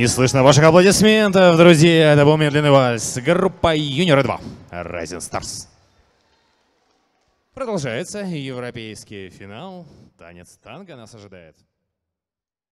Не слышно ваших аплодисментов, друзья. Это был медленный вальс. Группа Юниоры 2. Rising Stars. Продолжается европейский финал. Танец танго нас ожидает.